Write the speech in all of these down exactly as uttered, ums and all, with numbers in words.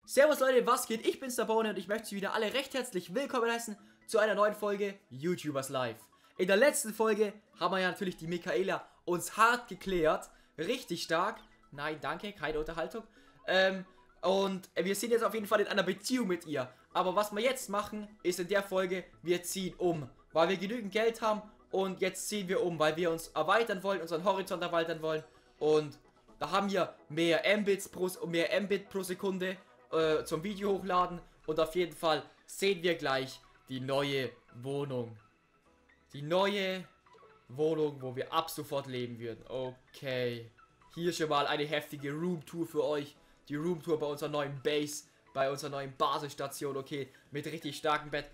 Servus Leute, was geht? Ich bin's der Bone und ich möchte Sie wieder alle recht herzlich willkommen heißen zu einer neuen Folge YouTubers Live. In der letzten Folge haben wir ja natürlich die Michaela uns hart geklärt. Richtig stark. Nein, danke, keine Unterhaltung. Ähm, und wir sind jetzt auf jeden Fall in einer Beziehung mit ihr. Aber was wir jetzt machen, ist in der Folge, wir ziehen um. Weil wir genügend Geld haben und jetzt ziehen wir um, weil wir uns erweitern wollen, unseren Horizont erweitern wollen. Und da haben wir mehr Mbits pro, mehr Mbit pro Sekunde äh, zum Video hochladen. Und auf jeden Fall sehen wir gleich die neue Wohnung. Die neue Wohnung, wo wir ab sofort leben würden. Okay. Hier schon mal eine heftige Roomtour für euch. Die Roomtour bei unserer neuen Base. Bei unserer neuen Basisstation. Okay. Mit richtig starkem Bett.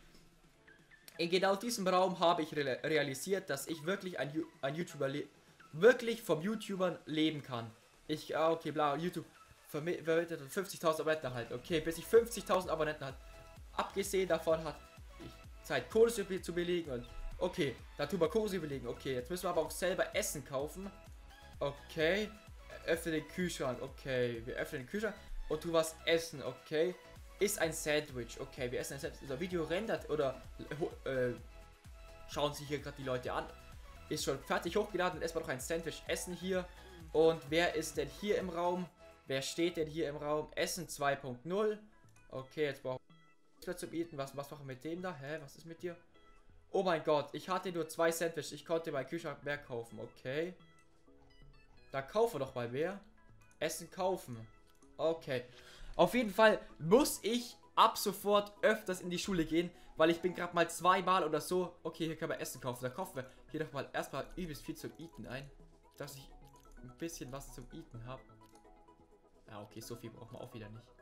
In genau diesem Raum habe ich re realisiert, dass ich wirklich ein, ein YouTuber wirklich vom YouTubern leben kann. Ich, ah, okay, bla, YouTube vermittelt fünfzigtausend Abonnenten halt. Okay, bis ich fünfzigtausend Abonnenten hat. Abgesehen davon hat ich Zeit, Kurse zu belegen und okay, da tun wir Kurse belegen. Okay, jetzt müssen wir aber auch selber Essen kaufen. Okay, öffne den Kühlschrank. Okay, wir öffnen den Kühlschrank und tun was essen. Okay, ist ein Sandwich. Okay, wir essen ein Sandwich. Unser Video rendert oder äh, schauen sich hier gerade die Leute an. Ist schon fertig hochgeladen und erstmal noch ein Sandwich essen hier. Und wer ist denn hier im Raum? Wer steht denn hier im Raum? Essen zwei punkt null. Okay, jetzt brauchen wir zum Eaten. Was, was machen wir mit dem da? Hä, was ist mit dir? Oh mein Gott, ich hatte nur zwei Sandwich. Ich konnte bei Kühlschrank mehr kaufen. Okay. Da kaufen wir doch mal mehr. Essen kaufen. Okay. Auf jeden Fall muss ich ab sofort öfters in die Schule gehen, weil ich bin gerade mal zweimal oder so. Okay, hier können wir Essen kaufen. Da kaufen wir hier doch mal erstmal übelst viel zum Eaten ein, dass ich ein bisschen was zum Eaten habe. Ja, okay, so viel brauchen wir auch wieder nicht.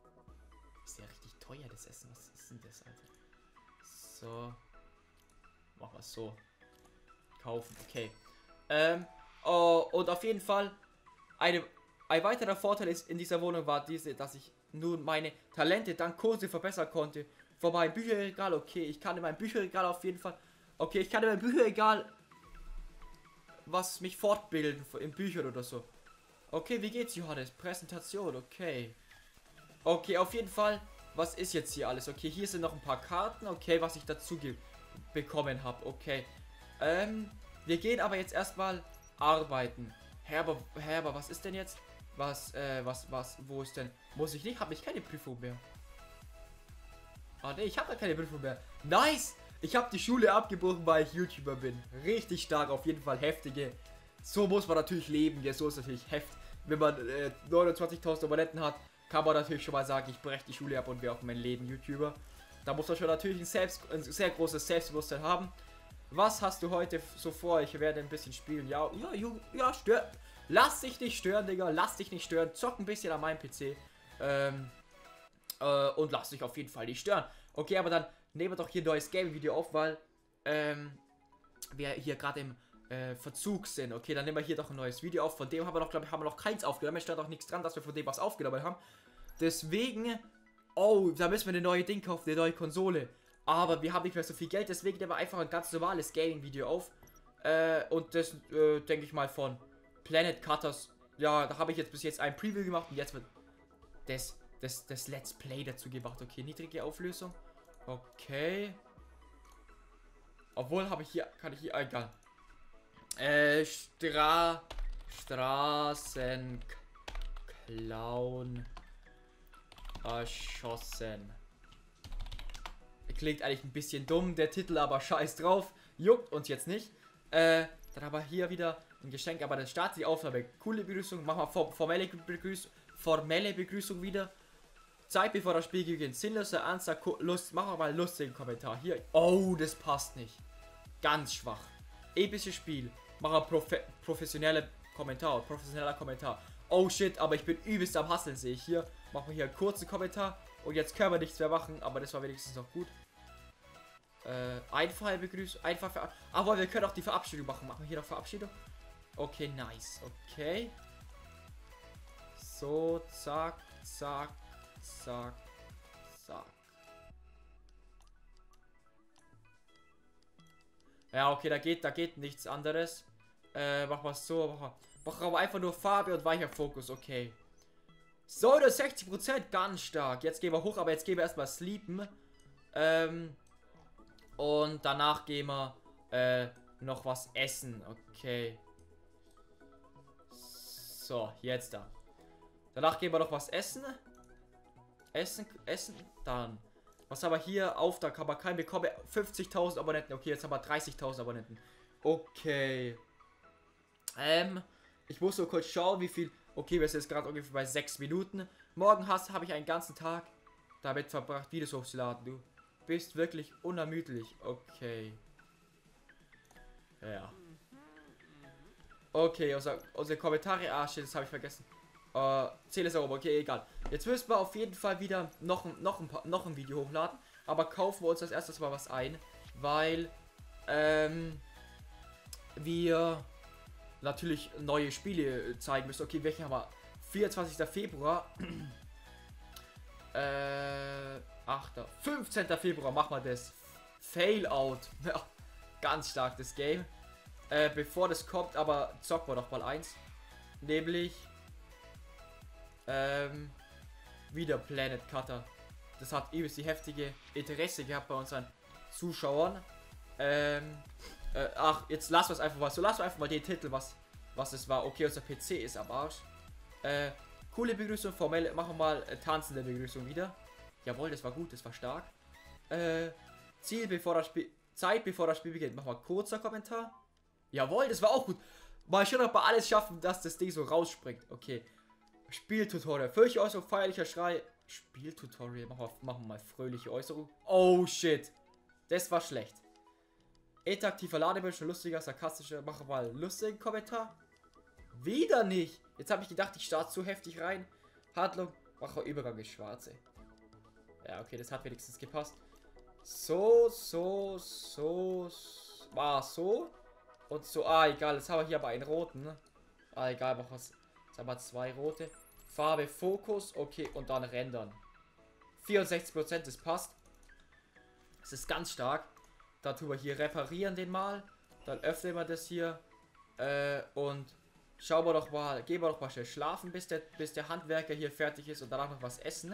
Ist ja richtig teuer, das Essen. Was ist denn das, Alter? So. Machen wir es so. Kaufen, okay. Ähm, oh, und auf jeden Fall, eine, ein weiterer Vorteil ist in dieser Wohnung war diese, dass ich nun meine Talente dank Kurse verbessern konnte. Von meinem Bücherregal, okay, ich kann in meinem Bücherregal auf jeden Fall, okay, ich kann in meinem Bücherregal was mich fortbilden in Büchern oder so. Okay, wie geht's, Johannes? Präsentation, okay. Okay, auf jeden Fall, was ist jetzt hier alles? Okay, hier sind noch ein paar Karten, okay, was ich dazu bekommen habe, okay. Ähm, wir gehen aber jetzt erstmal arbeiten. Herber, Herber, was ist denn jetzt? Was, äh, was, was, wo ist denn? Muss ich nicht? Habe ich keine Prüfung mehr. Ah, ne, ich habe keine Prüfung mehr. Nice! Ich habe die Schule abgebrochen, weil ich YouTuber bin. Richtig stark, auf jeden Fall heftige. So muss man natürlich leben, ja, so ist natürlich heftig. Wenn man äh, neunundzwanzigtausend Abonnenten hat, kann man natürlich schon mal sagen, ich breche die Schule ab und wäre auch mein Leben YouTuber. Da muss man schon natürlich ein, Selbst, ein sehr großes Selbstbewusstsein haben. Was hast du heute so vor? Ich werde ein bisschen spielen. Ja, ja, ja, ja, stör. Lass dich nicht stören, Digga. Lass dich nicht stören. Zock ein bisschen an meinem P C. Ähm, äh, und lass dich auf jeden Fall nicht stören. Okay, aber dann nehmen wir doch hier ein neues Gaming-Video auf, weil ähm, wir hier gerade im äh, Verzug sind. Okay, dann nehmen wir hier doch ein neues Video auf. Von dem haben wir noch, glaube ich, haben wir noch keins aufgenommen. Es stand auch nichts dran, dass wir von dem was aufgenommen haben. Deswegen, oh, da müssen wir eine neue Ding kaufen, eine neue Konsole. Aber wir haben nicht mehr so viel Geld, deswegen nehmen wir einfach ein ganz normales Gaming-Video auf. Äh, und das, äh, denke ich mal, von Planet Cutters. Ja, da habe ich jetzt bis jetzt ein Preview gemacht und jetzt wird das, das, das Let's Play dazu gemacht. Okay, niedrige Auflösung. Okay. Obwohl habe ich hier, kann ich hier, egal. Äh, Stra... Straßenclown erschossen. Klingt eigentlich ein bisschen dumm, der Titel, aber scheiß drauf. Juckt uns jetzt nicht. Äh, dann haben wir hier wieder ein Geschenk, aber dann startet die Aufnahme. Coole Begrüßung, machen wir formelle Begrüßung, formelle Begrüßung wieder. Zeit bevor das Spiel beginnt. Sinnlose Answer, Lust, machen wir mal einen lustigen Kommentar. Hier. Oh, das passt nicht. Ganz schwach. Episches Spiel. Machen wir profe professionelle Kommentar. Professioneller Kommentar. Oh shit, aber ich bin übelst am Hasseln, sehe ich hier. Machen wir hier einen kurzen Kommentar. Und jetzt können wir nichts mehr machen, aber das war wenigstens noch gut. Äh, Einfall begrüßen. Einfach ver aber wir können auch die Verabschiedung machen. Machen wir hier noch Verabschiedung. Okay, nice. Okay. So, zack, zack, zack, zack. Ja, okay, da geht, da geht nichts anderes. Äh, machen wir es so. Machen wir, machen wir aber einfach nur Farbe und weicher Fokus. Okay. So, das sechzig Prozent, ganz stark. Jetzt gehen wir hoch, aber jetzt gehen wir erstmal sleepen. Ähm, und danach gehen wir äh, noch was essen. Okay. So, jetzt da. Danach gehen wir noch was essen. Essen, essen, dann. Was haben wir hier? Auftrag haben wir keinen bekommen. fünfzigtausend Abonnenten. Okay, jetzt haben wir dreißigtausend Abonnenten. Okay. Ähm, ich muss so kurz schauen, wie viel. Okay, wir sind jetzt gerade ungefähr bei sechs Minuten. Morgen habe ich einen ganzen Tag damit verbracht, Videos hochzuladen. Du bist wirklich unermüdlich. Okay. Ja. Okay, unser, unsere Kommentare. Ah, shit, das habe ich vergessen. Uh, Zähle ist oben, okay, egal. Jetzt müssen wir auf jeden Fall wieder noch, noch, ein, paar, noch ein Video hochladen. Aber kaufen wir uns als erstes mal was ein. Weil ähm, wir natürlich neue Spiele zeigen müssen. Okay, welche haben wir? vierundzwanzigster Februar. äh, achter fünfzehnter Februar machen wir das. Failout. Ja, ganz stark das Game. Äh, bevor das kommt, aber zocken wir doch mal eins. Nämlich Ähm, wieder Planet Cutter. Das hat übelst die heftige Interesse gehabt bei unseren Zuschauern. Ähm, äh, ach, jetzt lassen wir es einfach mal. So, lassen wir einfach mal den Titel, was, was es war. Okay, unser P C ist am Arsch. Äh, coole Begrüßung, formell. Machen wir mal äh, tanzende Begrüßung wieder. Jawohl, das war gut, das war stark. Äh, Ziel bevor das Spiel. Zeit bevor das Spiel beginnt. Machen wir kurzer Kommentar. Jawohl, das war auch gut. Mal schon, ob wir alles schaffen, dass das Ding so rausspringt. Okay. Spieltutorial. Fröhliche Äußerung, feierlicher Schrei. Spieltutorial. Machen wir, machen wir mal fröhliche Äußerung. Oh shit. Das war schlecht. Interaktiver Ladebildschirm, lustiger, sarkastischer. Machen wir mal lustigen Kommentar. Wieder nicht. Jetzt habe ich gedacht, ich starte zu heftig rein. Handlung. Machen wir Übergang ist schwarze. Ja, okay, das hat wenigstens gepasst. So, so, so. War so. Und so. Ah, egal. Jetzt haben wir hier aber einen roten. Ne? Ah, egal. Mach was. Jetzt haben wir zwei rote. Farbe, Fokus, okay, und dann rendern. vierundsechzig Prozent, das passt. Das ist ganz stark. Dann tun wir hier reparieren den mal. Dann öffnen wir das hier. Äh, und schauen wir doch mal, gehen wir doch mal schnell schlafen, bis der, bis der Handwerker hier fertig ist und danach noch was essen.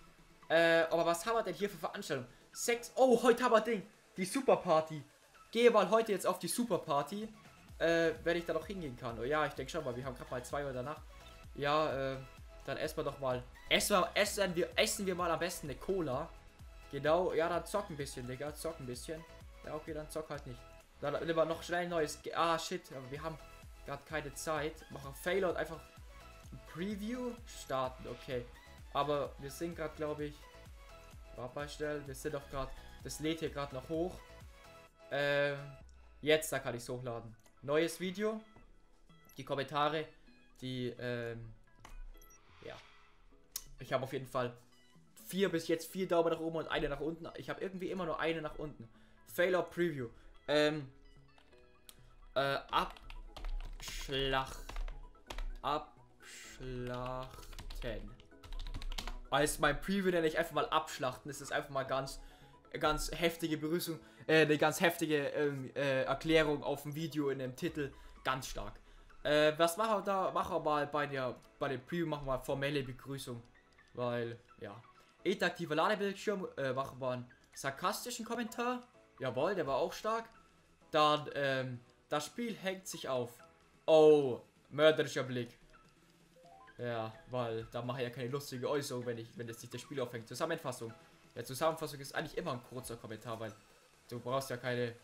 Äh, aber was haben wir denn hier für Veranstaltungen? Sex. Oh, heute haben wir Ding. Die Superparty. Gehe mal heute jetzt auf die Superparty. Äh, wenn ich da noch hingehen kann. Oh ja, ich denke schon mal, wir haben gerade mal zwei Uhr danach. Ja, äh, dann essen wir doch mal. Essen wir, essen wir, essen wir mal am besten eine Cola. Genau, ja, dann zock ein bisschen, Digga. Zock ein bisschen. Ja, okay, dann zock halt nicht. Dann nehmen wir noch schnell ein neues. Ge ah, shit, aber wir haben gerade keine Zeit. Machen Failout einfach ein Preview starten, okay. Aber wir sind gerade, glaube ich. Warte mal schnell, wir sind doch gerade. Das lädt hier gerade noch hoch. Ähm, jetzt, da kann ich es hochladen. Neues Video. Die Kommentare, die, ähm, ja. Ich habe auf jeden Fall vier bis jetzt vier Daumen nach oben und eine nach unten. Ich habe irgendwie immer nur eine nach unten. Failout Preview. Ähm, äh, Abschlacht. Abschlachten. Als mein Preview nenne ich einfach mal Abschlachten. Das ist einfach mal ganz, ganz heftige Begrüßung. Äh, eine ganz heftige ähm, äh, Erklärung auf dem Video in dem Titel. Ganz stark. Äh, was machen wir da? Machen wir mal bei der bei dem Preview machen wir formelle Begrüßung. Weil, ja. Interaktiver Ladebildschirm. Äh, machen wir einen sarkastischen Kommentar. Jawohl, der war auch stark. Dann, ähm, das Spiel hängt sich auf. Oh, mörderischer Blick. Ja, weil da mache ich ja keine lustige Äußerung, wenn ich, wenn jetzt nicht das Spiel aufhängt. Zusammenfassung. Ja, Zusammenfassung ist eigentlich immer ein kurzer Kommentar, weil du brauchst ja keine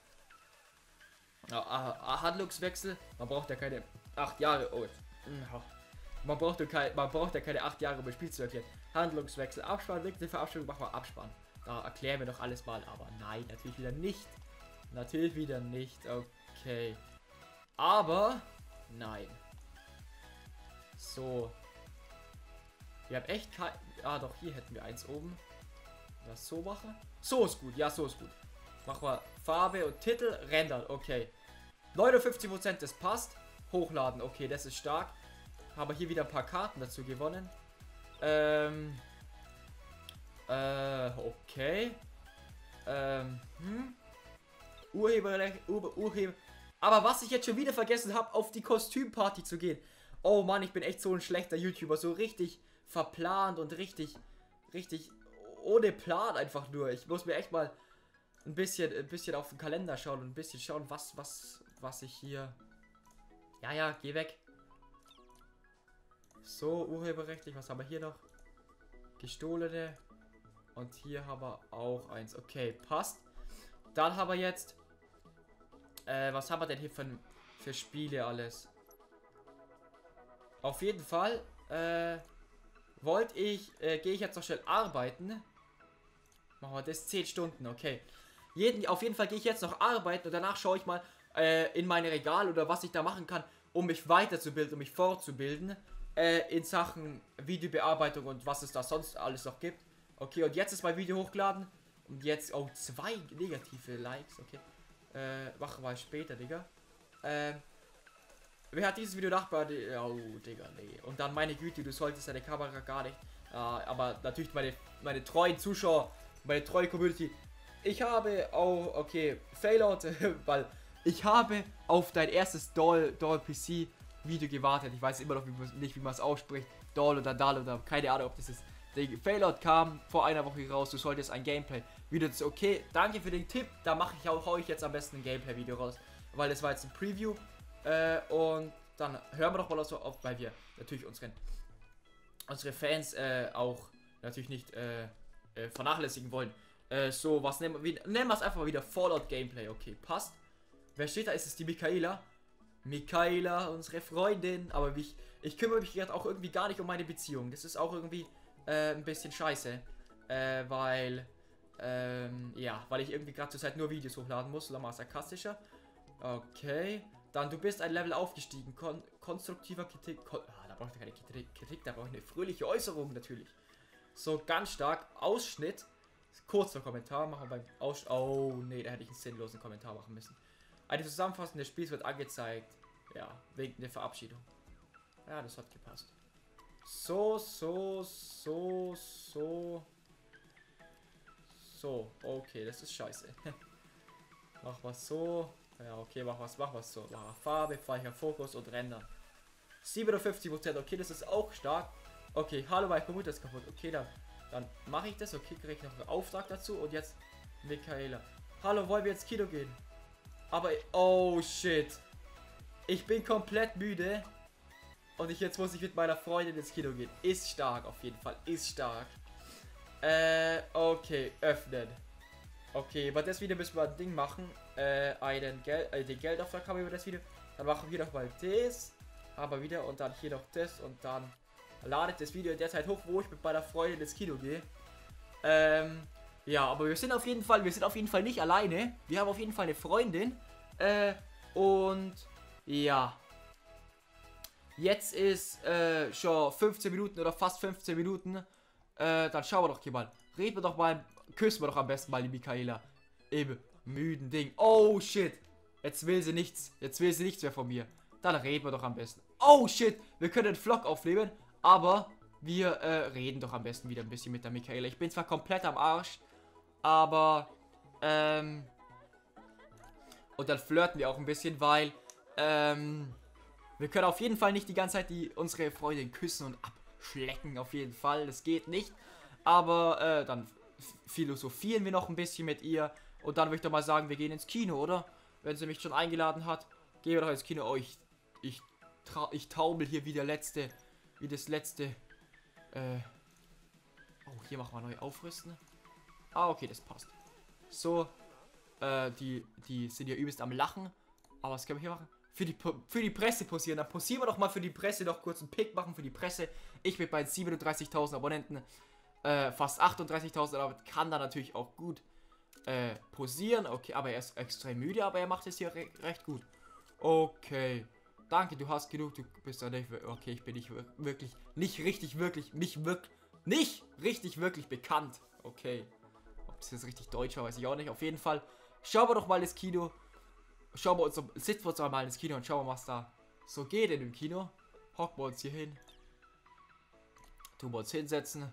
ah, Handlungswechsel. Man braucht ja keine acht Jahre. Oh, man braucht ja keine, man braucht ja keine acht Jahre, um das Spiel zu erklären. Handlungswechsel, Abspann, nächste Verabschiedung, machen wir Abspann. Da erklären wir doch alles mal, aber nein, natürlich wieder nicht. Natürlich wieder nicht, okay. Aber, nein. So. Wir haben echt kein... Ah, doch, hier hätten wir eins oben. Das so machen. So ist gut, ja, so ist gut. Machen wir Farbe und Titel, rendern, okay. neunundfünfzig Prozent, das passt. Hochladen, okay, das ist stark. Haben hier wieder ein paar Karten dazu gewonnen. Ähm... Äh, okay. Ähm, hm. Urheberrecht, Ur Urheber. Aber was ich jetzt schon wieder vergessen habe, auf die Kostümparty zu gehen. Oh Mann, ich bin echt so ein schlechter YouTuber. So richtig verplant und richtig, richtig ohne Plan einfach nur. Ich muss mir echt mal ein bisschen, ein bisschen auf den Kalender schauen und ein bisschen schauen, was, was, was ich hier... Ja, ja, geh weg. So, urheberrechtlich, was haben wir hier noch? Gestohlene. Und hier haben wir auch eins. Okay, passt. Dann haben wir jetzt... Äh, was haben wir denn hier für, für Spiele alles? Auf jeden Fall, äh... wollte ich... Äh, gehe ich jetzt noch schnell arbeiten. Machen wir das zehn Stunden, okay. Jeden, auf jeden Fall gehe ich jetzt noch arbeiten und danach schaue ich mal äh, in meine Regale oder was ich da machen kann, um mich weiterzubilden, um mich fortzubilden. Äh, in Sachen Videobearbeitung und was es da sonst alles noch gibt. Okay, und jetzt ist mein Video hochgeladen. Und jetzt, oh, zwei negative Likes, okay. Äh, machen wir später, Digga. Ähm, wer hat dieses Video nachgebaut? Oh, Digga, nee. Und dann, meine Güte, du solltest deine Kamera gar nicht. Äh, aber natürlich meine, meine treuen Zuschauer, meine treue Community. Ich habe auch, okay, Failout, weil ich habe auf dein erstes Doll, Doll P C Video gewartet. Ich weiß immer noch nicht, wie man es ausspricht. Doll oder Dall oder keine Ahnung, ob das ist. Der Failout kam vor einer Woche raus. Du solltest ein Gameplay Video. Okay, danke für den Tipp. Da mache ich auch, hau ich jetzt am besten ein Gameplay Video raus, weil das war jetzt ein Preview. Äh, und dann hören wir doch mal so auf, weil wir natürlich unseren unsere Fans äh, auch natürlich nicht äh, äh, vernachlässigen wollen. Äh, so, was nehmen wir? Nennen wir es einfach mal wieder Fallout Gameplay. Okay, passt. Wer steht da? Ist es die Michaela? Michaela, unsere Freundin. Aber ich, ich kümmere mich gerade auch irgendwie gar nicht um meine Beziehung. Das ist auch irgendwie äh, ein bisschen scheiße. Äh, weil, ähm, ja, weil ich irgendwie gerade zur Zeit nur Videos hochladen muss. Mal sarkastischer. Okay. Dann, du bist ein Level aufgestiegen. Kon konstruktiver Kritik. Kon ah, da braucht ihr keine Kritik, Kritik, da braucht ich eine fröhliche Äußerung natürlich. So, ganz stark. Ausschnitt. Kurzer Kommentar machen beim Ausschnitt. Oh, nee, da hätte ich einen sinnlosen Kommentar machen müssen. Eine Zusammenfassung des Spiels wird angezeigt. Ja, wegen der Verabschiedung. Ja, das hat gepasst. So, so, so, so. So, okay, das ist scheiße. Mach was so. Ja, okay, mach was, mach was so. Mach Farbe, Speicher, Fokus und Rendern. siebenundfünfzig Prozent, okay, das ist auch stark. Okay, hallo, mein Computer ist kaputt. Okay, dann, dann mache ich das. Okay, kriege ich noch einen Auftrag dazu. Und jetzt Michaela. Hallo, wollen wir ins Kino gehen? Aber, oh shit. Ich bin komplett müde. Und ich, jetzt muss ich mit meiner Freundin ins Kino gehen. Ist stark, auf jeden Fall. Ist stark. Äh, okay, öffnen. Okay, bei das Video müssen wir ein Ding machen. Äh, einen Geld, äh, den Geldauftrag haben wir über das Video. Dann machen wir noch mal das. Aber wieder und dann hier noch das. Und dann ladet das Video in der Zeit hoch, wo ich mit meiner Freundin ins Kino gehe. Ähm, ja, aber wir sind auf jeden Fall, wir sind auf jeden Fall nicht alleine. Wir haben auf jeden Fall eine Freundin. Äh, und ja. Jetzt ist äh, schon fünfzehn Minuten oder fast fünfzehn Minuten. Äh, dann schauen wir doch hier mal. Reden wir doch mal, küssen wir doch am besten mal die Michaela. Im müden Ding. Oh shit. Jetzt will sie nichts. Jetzt will sie nichts mehr von mir. Dann reden wir doch am besten. Oh shit. Wir können einen Vlog aufnehmen. Aber wir äh, reden doch am besten wieder ein bisschen mit der Michaela. Ich bin zwar komplett am Arsch. Aber, ähm. Und dann flirten wir auch ein bisschen, weil, ähm. wir können auf jeden Fall nicht die ganze Zeit die, unsere Freundin küssen und abschlecken. Auf jeden Fall. Das geht nicht. Aber, äh, dann philosophieren wir noch ein bisschen mit ihr. Und dann würde ich doch mal sagen, wir gehen ins Kino, oder? Wenn sie mich schon eingeladen hat, gehen wir doch ins Kino. Oh, ich, ich, ich taumel hier wie der letzte, wie das letzte, äh. Oh, hier machen wir neu aufrüsten. Ah, okay, das passt. So, äh, die, die sind ja übelst am Lachen. Aber was können wir hier machen? Für die, für die Presse posieren. Dann posieren wir doch mal für die Presse noch kurz einen Pick machen für die Presse. Ich mit meinen siebenunddreißigtausend Abonnenten, äh, fast achtunddreißigtausend, aber kann da natürlich auch gut, äh, posieren. Okay, aber er ist extrem müde, aber er macht es hier re recht gut. Okay. Danke, du hast genug, du bist ja nicht, okay, ich bin nicht wirklich, nicht richtig, wirklich, nicht wirklich, nicht richtig, wirklich bekannt. Okay. Ob das jetzt richtig deutsch war, weiß ich auch nicht. Auf jeden Fall, schauen wir doch mal ins Kino. Schauen wir uns, sitzen wir uns mal ins Kino und schauen wir, was da so geht in dem Kino. Hocken wir uns hier hin. Tun wir uns hinsetzen.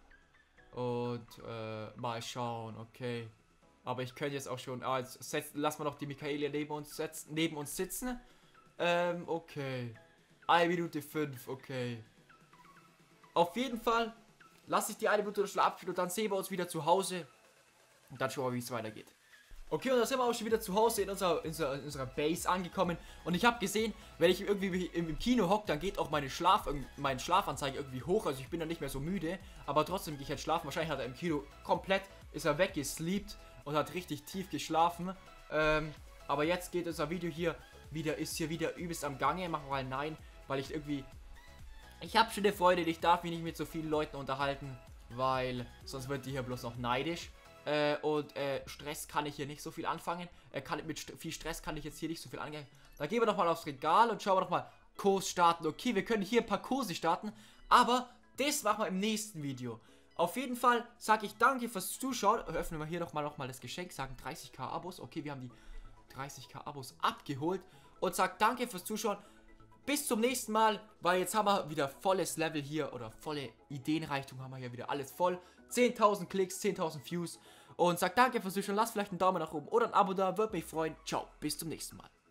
Und, äh, mal schauen, okay. Aber ich könnte jetzt auch schon, ah, jetzt setz, lassen wir doch die Michaela neben uns, setzen, neben uns sitzen. Ähm, okay. eine Minute fünf, okay. auf jeden Fall lasse ich die eine Minute Schlaf und dann sehen wir uns wieder zu Hause. Und dann schauen wir, wie es weitergeht. Okay, und da sind wir auch schon wieder zu Hause in unserer, in unserer, in unserer Base angekommen. Und ich habe gesehen, wenn ich irgendwie im, im Kino hocke, dann geht auch meine Schlaf, meine Schlafanzeige irgendwie hoch. Also ich bin dann nicht mehr so müde. Aber trotzdem gehe ich jetzt schlafen. Wahrscheinlich hat er im Kino komplett, ist er weggesleept und hat richtig tief geschlafen. Ähm, aber jetzt geht unser Video hier wieder, ist hier wieder übelst am Gange. Machen wir mal nein, weil ich irgendwie, ich habe schon eine Freundin, ich darf mich nicht mit so vielen Leuten unterhalten, weil sonst wird die hier bloß noch neidisch. Äh, und äh, Stress kann ich hier nicht so viel anfangen. Äh, kann, mit st viel Stress kann ich jetzt hier nicht so viel angehen. Da gehen wir doch mal aufs Regal und schauen wir doch mal Kurs starten. Okay, wir können hier ein paar Kurse starten, aber das machen wir im nächsten Video. Auf jeden Fall sage ich danke fürs Zuschauen. Öffnen wir hier doch mal noch mal das Geschenk, sagen dreißig K Abos. Okay, wir haben die dreißig K Abos abgeholt und sagt danke fürs Zuschauen. Bis zum nächsten Mal, weil jetzt haben wir wieder volles Level hier oder volle Ideenreichtum haben wir hier wieder alles voll. zehntausend Klicks, zehntausend Views und sagt danke fürs Zuschauen. Lasst vielleicht einen Daumen nach oben oder ein Abo da, würde mich freuen. Ciao, bis zum nächsten Mal.